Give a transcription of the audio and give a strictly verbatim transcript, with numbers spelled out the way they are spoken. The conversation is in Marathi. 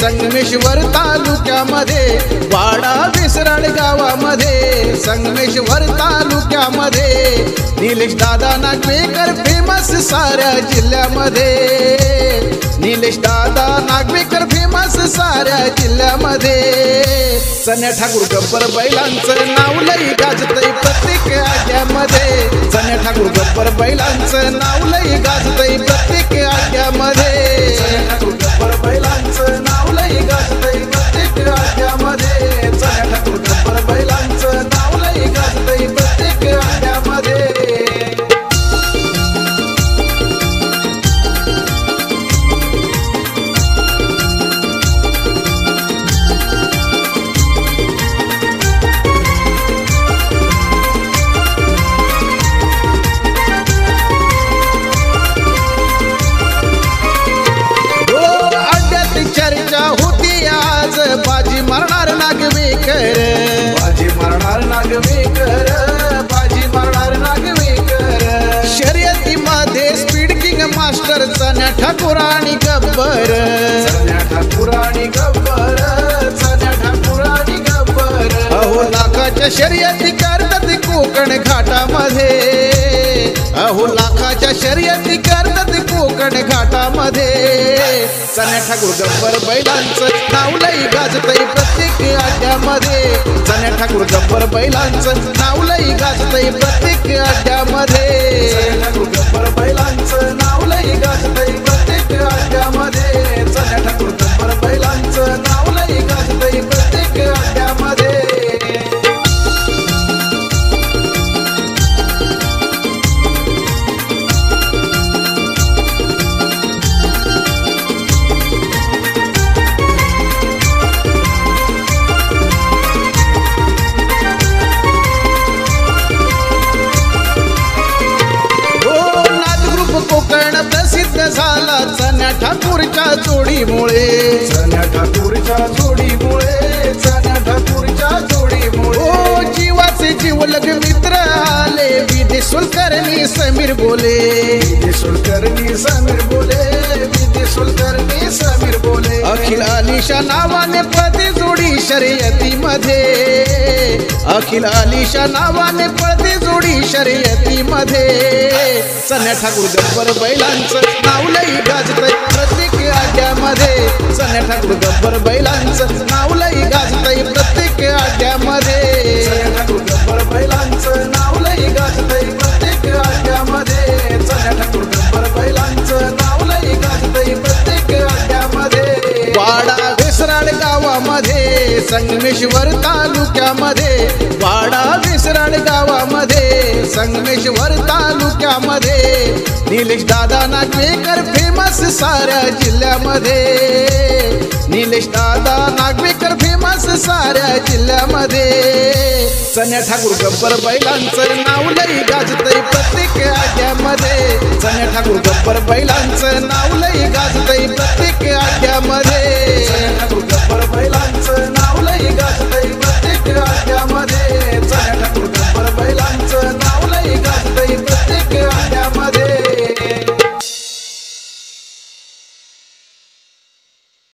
संगमेश्वर तालुक्यामध्ये वाडा विसराड गावामध्ये संगमेश्वर तालुक्यामध्ये निलेश दादा नागवेकर फेमस साऱ्या जिल्ह्यामध्ये निलेश दादा नागवेकर फेमस साऱ्या जिल्ह्यामध्ये सन्या ठाकूर गब्बर बैलांचं नाव लई गाजतय प्रत्येक आड्यामध्ये सन्या ठाकूर गब्बर बैलांचं नाव लई गाजतय प्रत्येक आड्यामध्ये सन्या ठाकूर गब्बर बैलांचं नाव लई गाजतय प्रत्येक आड्यामध्ये सन्या ठाकूर गब्बर बैलांचं नाव लई गाजतय प्रत्येक आड्यामध्ये बाजी मारणार नागवेकर बाजी मारणार नागवेकर बाजी मारणार नागवेकर शर्यतीमध्ये speed king master Sanya Thakur आणि गब्बर सन्या ठाकूर आणि गब्बर सन्या ठाकूर आणि गब्बर अहो लाखाच्या शर्यती करतात कोकण घाटामध्ये अहो लाखाच्या शर्यती करतात कोकण घाटामध्ये सन्या ठाकूर गब्बर बैलांचं नाव लई गाजतय प्रत्येक आड्यामध्ये सन्या ठाकूर गब्बर बैलांचं नाव लई गाजतय प्रत्येक आड्यामध्ये सन्या ठाकूर गब्बर बैलांचं नाव लई गाजतय प्रत्येक आड्यामध्ये सन्या ठाकूर गब्बर बैलांचं नाव लई गाजतय प्रत्येक आड्यामध्ये कोकण प्रसिद्ध झाला सन्या ठाकूरच्या जोडीमुळे सन्या ठाकूरच्या जोडीमुळे सन्या ठाकूरच्या जोडीमुळे ओ जीवाचे जीवलग मित्र आले विधी सुलकर्णी समीर बोले विधी सुलकर्णी समीर बोले विधी सुलकर्णी समीर बोले अखिल अलीशा नावाने पळते जोडी शर्यतीमध्ये अखिल अलीशा नावाने पळते जोडी शर्यतीमध्ये सन्या ठाकूर गब्बर बैलांचं नाव लई गाजतय प्रत्येक आड्यामध्ये सन्या ठाकूर गब्बर बैलांचं नाव लई गाजतय प्रत्येक आड्यामध्ये सन्या ठाकूर गब्बर बैलांचं नाव लई गाजतय प्रत्येक आड्यामध्ये सन्या ठाकूर गब्बर बैलांचं नाव लई गाजतय प्रत्येक आड्यामध्ये वाडा विसराड गावामध्ये संगमेश्वर तालुक्यामध्ये वाडा विसराड गावामध्ये संगमेश्वर तालुक्यामध्ये निलेश दादा नागवेकर फेमस साऱ्या जिल्ह्यामध्ये निलेश दादा नागवेकर फेमस साऱ्या जिल्ह्यामध्ये सन्या ठाकूर गब्बर बैलांचं नाव लई गाजतय प्रत्येक आड्यामध्ये सन्या ठाकूर गब्बर बैलांचं नाव लई गाजतय प्रत्येक आड्यामध्ये सन्या ठाकूर गब्बर बैलांचं नाव लई गाजतय प्रत्येक आड्यामध्ये